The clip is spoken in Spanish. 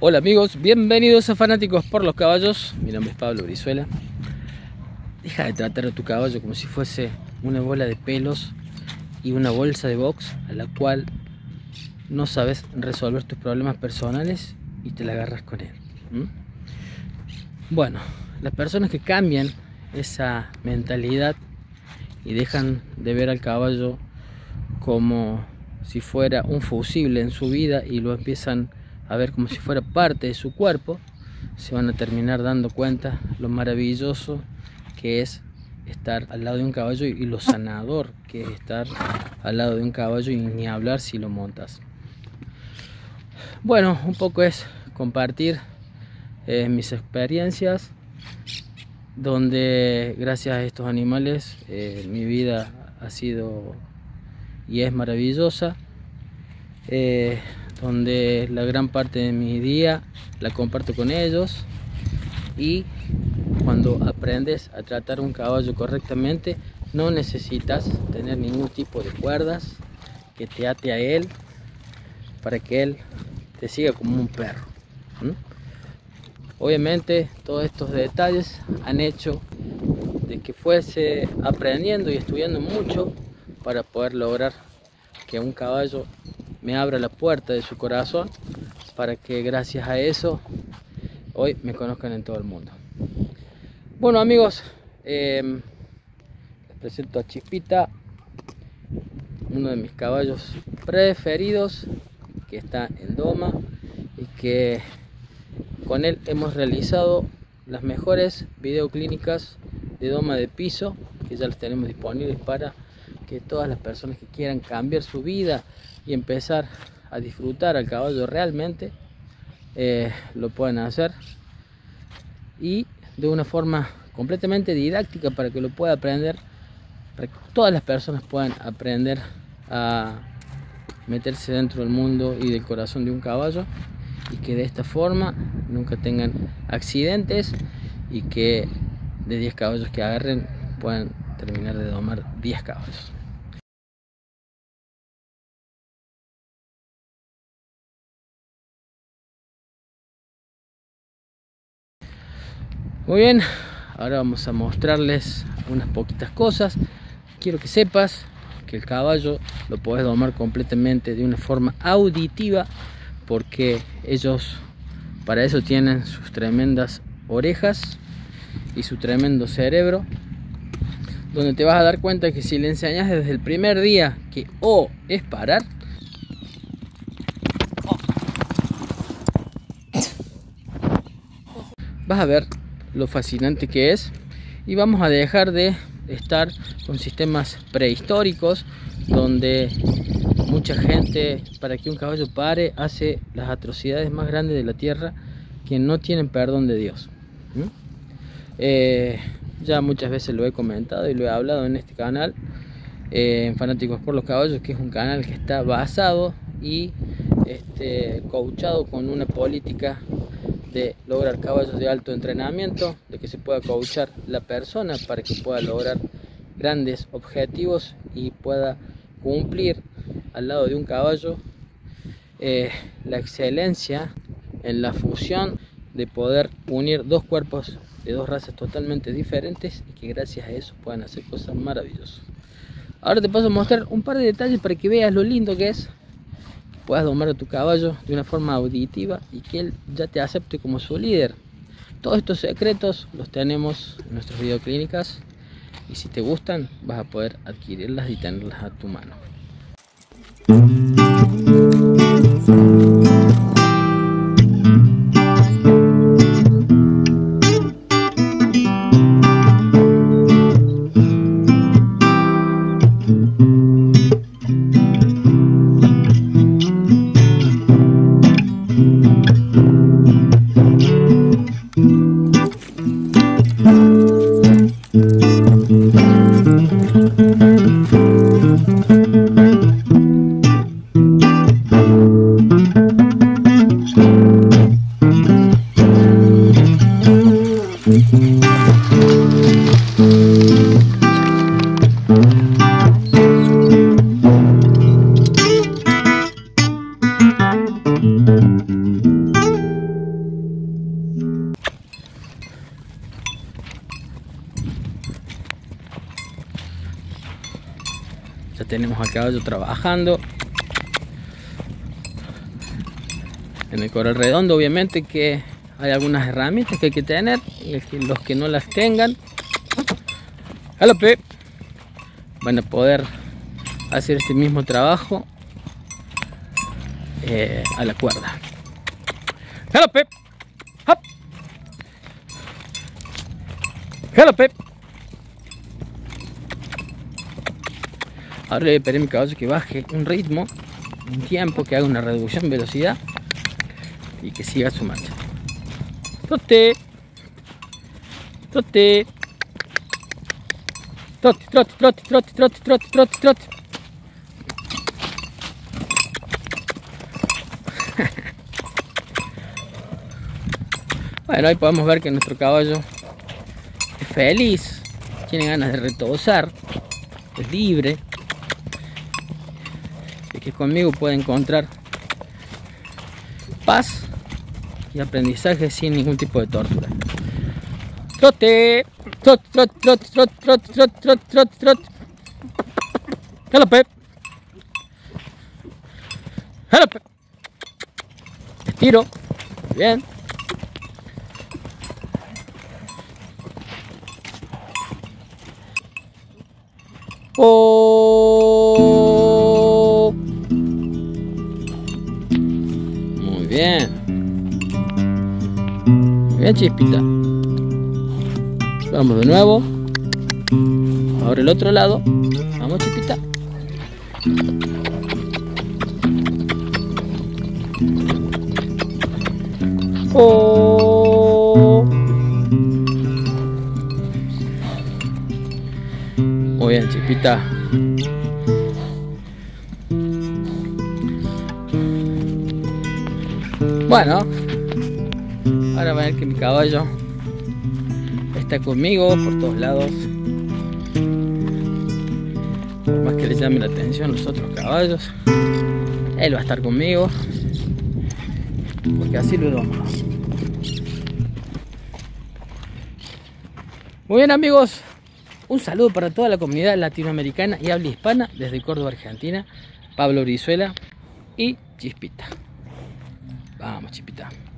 Hola amigos, bienvenidos a Fanáticos por los Caballos. Mi nombre es Pablo Brizuela. Deja de tratar a tu caballo como si fuese una bola de pelos y una bolsa de box a la cual no sabes resolver tus problemas personales y te la agarras con él. Bueno, las personas que cambian esa mentalidad y dejan de ver al caballo como si fuera un fusible en su vida y lo empiezan a ver como si fuera parte de su cuerpo, se van a terminar dando cuenta lo maravilloso que es estar al lado de un caballo y lo sanador que es estar al lado de un caballo, y ni hablar si lo montas. Bueno, un poco es compartir mis experiencias, donde gracias a estos animales mi vida ha sido y es maravillosa, donde la gran parte de mi día la comparto con ellos. Y cuando aprendes a tratar un caballo correctamente, no necesitas tener ningún tipo de cuerdas que te ate a él para que él te siga como un perro. Obviamente todos estos detalles han hecho de que fuese aprendiendo y estudiando mucho para poder lograr que un caballo me abra la puerta de su corazón, para que gracias a eso hoy me conozcan en todo el mundo. Bueno amigos, les presento a Chispita, uno de mis caballos preferidos, que está en doma y que con él hemos realizado las mejores videoclínicas de doma de piso, que ya las tenemos disponibles para que todas las personas que quieran cambiar su vida y empezar a disfrutar al caballo realmente lo pueden hacer, y de una forma completamente didáctica para que lo pueda aprender, para que todas las personas puedan aprender a meterse dentro del mundo y del corazón de un caballo, y que de esta forma nunca tengan accidentes, y que de 10 caballos que agarren puedan terminar de domar 10 caballos. Muy bien, ahora vamos a mostrarles unas poquitas cosas. Quiero que sepas que el caballo lo podés domar completamente de una forma auditiva, porque ellos para eso tienen sus tremendas orejas y su tremendo cerebro, donde te vas a dar cuenta que si le enseñas desde el primer día que O es parar, vas a ver lo fascinante que es. Y vamos a dejar de estar con sistemas prehistóricos, donde mucha gente, para que un caballo pare, hace las atrocidades más grandes de la tierra, que no tienen perdón de Dios. Ya muchas veces lo he comentado y lo he hablado en este canal, en Fanáticos por los Caballos, que es un canal que está basado y coachado con una política de lograr caballos de alto entrenamiento, de que se pueda coachar la persona para que pueda lograr grandes objetivos y pueda cumplir al lado de un caballo la excelencia en la fusión de poder unir dos cuerpos de dos razas totalmente diferentes, y que gracias a eso puedan hacer cosas maravillosas. Ahora te paso a mostrar un par de detalles para que veas lo lindo que es puedas domar a tu caballo de una forma auditiva y que él ya te acepte como su líder. Todos estos secretos los tenemos en nuestras videoclínicas, y si te gustan vas a poder adquirirlas y tenerlas a tu mano. tenemos al caballo trabajando. En el corral redondo obviamente que hay algunas herramientas que hay que tener, y los que no las tengan, galope, van a poder hacer este mismo trabajo a la cuerda. Galope, hop, galope. Ahora le voy a pedir a mi caballo que baje un ritmo, un tiempo, que haga una reducción de velocidad y que siga su marcha. Trote, trote, trote, trote, trote, trote, trote, trote, trote, trote. Bueno, ahí podemos ver que nuestro caballo es feliz, tiene ganas de retosar, es libre, y que conmigo puede encontrar paz y aprendizaje sin ningún tipo de tortura. Trote, trote, trote, trote, trote, trote, trote, trote, trote, trote. Galope, galope. Estiro, bien. Oh. Muy bien. Muy bien, Chispita. Vamos de nuevo. Ahora el otro lado. Vamos, Chispita. Oh. Muy bien, Chispita. Bueno, ahora va a ver que mi caballo está conmigo por todos lados. Por más que le llame la atención los otros caballos, él va a estar conmigo, porque así lo domo. Muy bien, amigos, un saludo para toda la comunidad latinoamericana y habla hispana desde Córdoba, Argentina. Pablo Brizuela y Chispita. Vamos, Chispita.